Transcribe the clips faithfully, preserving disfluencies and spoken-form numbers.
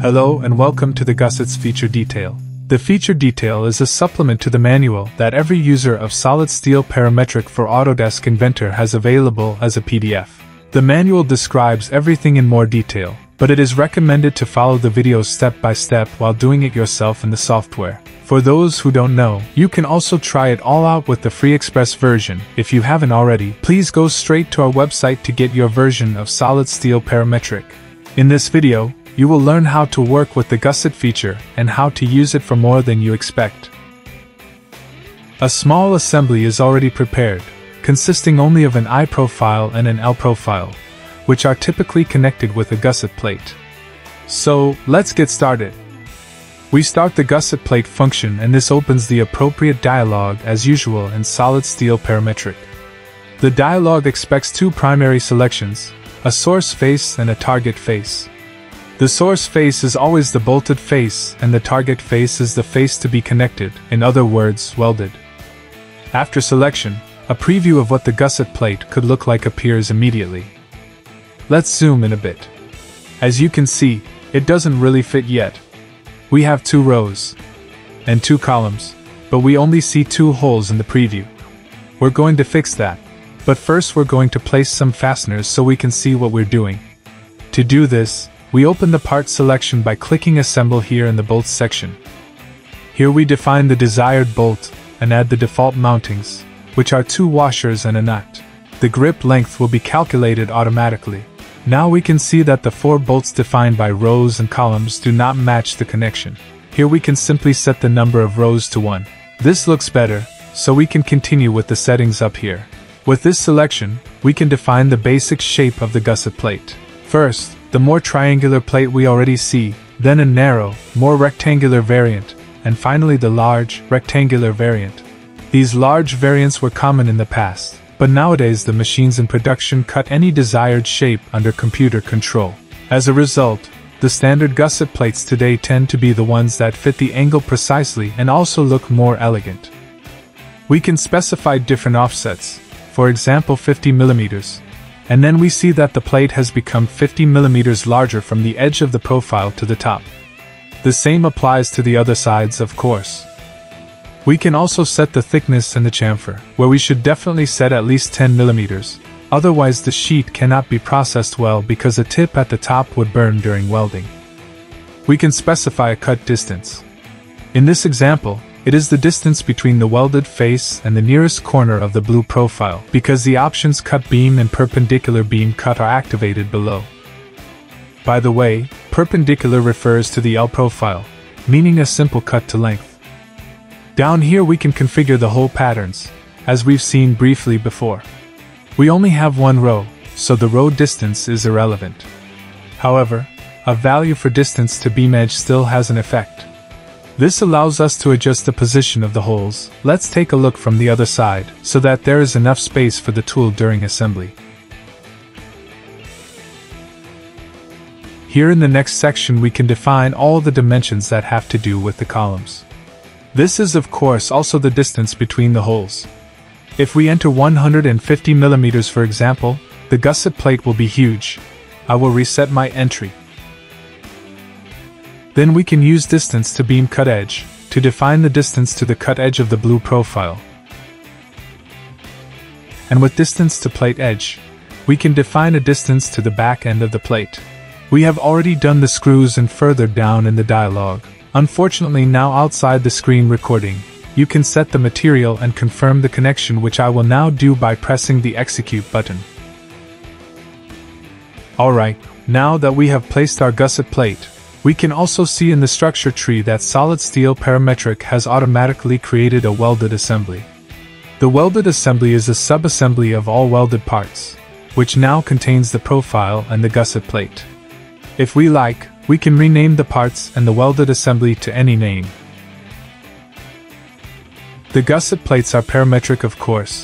Hello and welcome to the Gussets Feature Detail. The Feature Detail is a supplement to the manual that every user of Solid Steel Parametric for Autodesk Inventor has available as a P D F. The manual describes everything in more detail, but it is recommended to follow the videos step by step while doing it yourself in the software. For those who don't know, you can also try it all out with the free Express version. If you haven't already, please go straight to our website to get your version of Solid Steel Parametric. In this video, you will learn how to work with the Gusset feature and how to use it for more than you expect. A small assembly is already prepared, consisting only of an I profile and an L profile, which are typically connected with a gusset plate. So, let's get started. We start the gusset plate function and this opens the appropriate dialog as usual in Solid Steel Parametric. The dialog expects two primary selections, a source face and a target face. The source face is always the bolted face and the target face is the face to be connected, in other words, welded. After selection, a preview of what the gusset plate could look like appears immediately. Let's zoom in a bit. As you can see, it doesn't really fit yet. We have two rows and two columns, but we only see two holes in the preview. We're going to fix that, but first we're going to place some fasteners so we can see what we're doing. To do this, we open the part selection by clicking Assemble here in the Bolts section. Here we define the desired bolt and add the default mountings, which are two washers and a nut. The grip length will be calculated automatically. Now we can see that the four bolts defined by rows and columns do not match the connection. Here we can simply set the number of rows to one. This looks better, so we can continue with the settings up here. With this selection, we can define the basic shape of the gusset plate. First, the more triangular plate we already see, then a narrow, more rectangular variant, and finally the large, rectangular variant. These large variants were common in the past, but nowadays the machines in production cut any desired shape under computer control. As a result, the standard gusset plates today tend to be the ones that fit the angle precisely and also look more elegant. We can specify different offsets, for example fifty millimeters. And then we see that the plate has become fifty millimeters larger from the edge of the profile to the top. The same applies to the other sides, of course. We can also set the thickness and the chamfer, where we should definitely set at least ten millimeters, otherwise the sheet cannot be processed well because a tip at the top would burn during welding. We can specify a cut distance. In this example, it is the distance between the welded face and the nearest corner of the blue profile, because the options cut beam and perpendicular beam cut are activated below. By the way, perpendicular refers to the L profile, meaning a simple cut to length. Down here we can configure the hole patterns, as we've seen briefly before. We only have one row, so the row distance is irrelevant. However, a value for distance to beam edge still has an effect. This allows us to adjust the position of the holes. Let's take a look from the other side, so that there is enough space for the tool during assembly. Here in the next section we can define all the dimensions that have to do with the columns. This is of course also the distance between the holes. If we enter one hundred fifty millimeters for example, the gusset plate will be huge. I will reset my entry. Then we can use distance to beam cut edge, to define the distance to the cut edge of the blue profile. And with distance to plate edge, we can define a distance to the back end of the plate. We have already done the screws and further down in the dialog. Unfortunately now outside the screen recording, you can set the material and confirm the connection, which I will now do by pressing the execute button. Alright, now that we have placed our gusset plate, we can also see in the structure tree that Solid Steel Parametric has automatically created a welded assembly. The welded assembly is a sub-assembly of all welded parts, which now contains the profile and the gusset plate. If we like, we can rename the parts and the welded assembly to any name. The gusset plates are parametric, of course,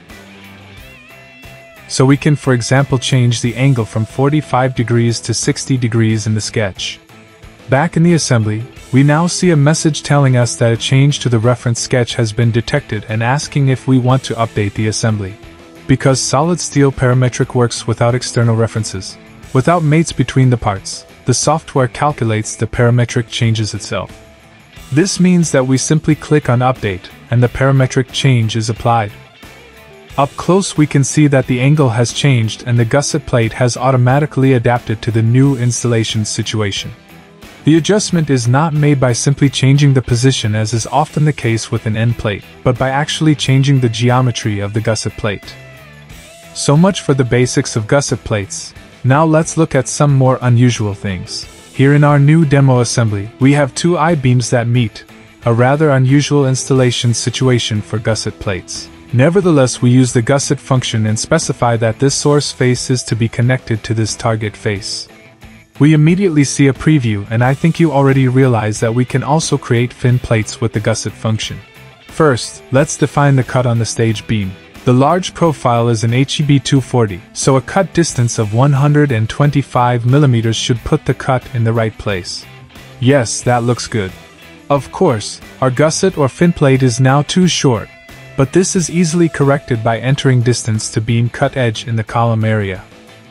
so we can for example change the angle from forty-five degrees to sixty degrees in the sketch. Back in the assembly, we now see a message telling us that a change to the reference sketch has been detected and asking if we want to update the assembly. Because Solid Steel Parametric works without external references, without mates between the parts, the software calculates the parametric changes itself. This means that we simply click on Update, and the parametric change is applied. Up close we can see that the angle has changed and the gusset plate has automatically adapted to the new installation situation. The adjustment is not made by simply changing the position as is often the case with an end plate, but by actually changing the geometry of the gusset plate. So much for the basics of gusset plates. Now let's look at some more unusual things. Here in our new demo assembly, we have two I-beams that meet, a rather unusual installation situation for gusset plates. Nevertheless, we use the gusset function and specify that this source face is to be connected to this target face. We immediately see a preview, and I think you already realize that we can also create fin plates with the gusset function. First, let's define the cut on the stage beam. The large profile is an H E B two forty, so a cut distance of one hundred twenty-five millimeters should put the cut in the right place. Yes, that looks good. Of course, our gusset or fin plate is now too short, but this is easily corrected by entering distance to beam cut edge in the column area.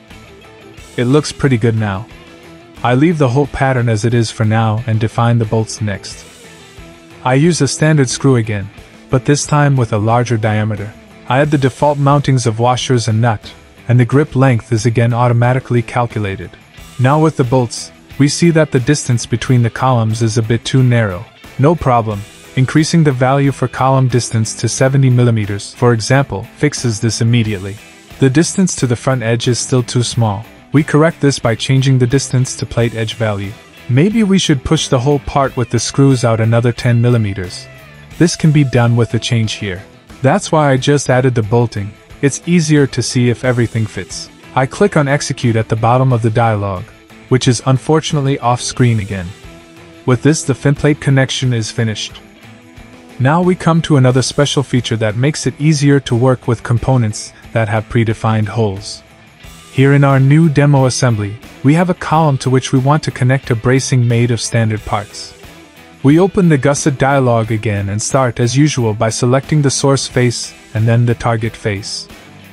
It looks pretty good now. I leave the whole pattern as it is for now and define the bolts next. I use a standard screw again, but this time with a larger diameter. I add the default mountings of washers and nut, and the grip length is again automatically calculated. Now with the bolts, we see that the distance between the columns is a bit too narrow. No problem, increasing the value for column distance to seventy millimeters, for example, fixes this immediately. The distance to the front edge is still too small. We correct this by changing the distance to plate edge value. Maybe we should push the whole part with the screws out another ten millimeters. This can be done with the change here. That's why I just added the bolting. It's easier to see if everything fits. I click on Execute at the bottom of the dialog, which is unfortunately off screen again. With this, the fin plate connection is finished. Now we come to another special feature that makes it easier to work with components that have predefined holes. Here in our new demo assembly, we have a column to which we want to connect a bracing made of standard parts. We open the gusset dialog again and start as usual by selecting the source face and then the target face.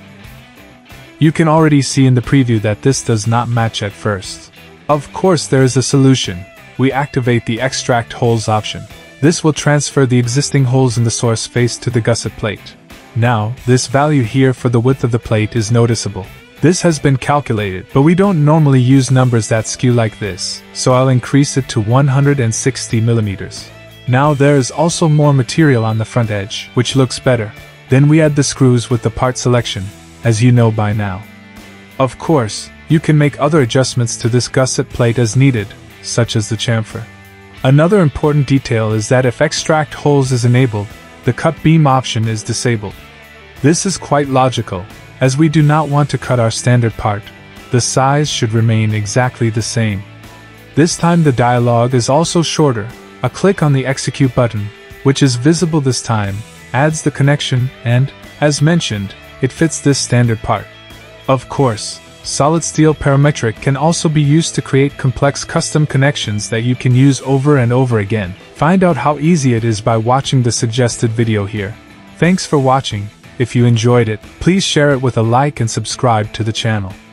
You can already see in the preview that this does not match at first. Of course, there is a solution. We activate the Extract Holes option. This will transfer the existing holes in the source face to the gusset plate. Now, this value here for the width of the plate is noticeable. This has been calculated, but we don't normally use numbers that skew like this, so I'll increase it to one hundred sixty millimeters. Now there is also more material on the front edge, which looks better. Then we add the screws with the part selection, as you know by now. Of course, you can make other adjustments to this gusset plate as needed, such as the chamfer. Another important detail is that if Extract Holes is enabled, the cut beam option is disabled. This is quite logical, as we do not want to cut our standard part. The size should remain exactly the same. This time the dialog is also shorter. A click on the Execute button, which is visible this time, adds the connection and, as mentioned, it fits this standard part. Of course, solid steel parametric can also be used to create complex custom connections that you can use over and over again. Find out how easy it is by watching the suggested video here. Thanks for watching. If you enjoyed it, please share it with a like and subscribe to the channel.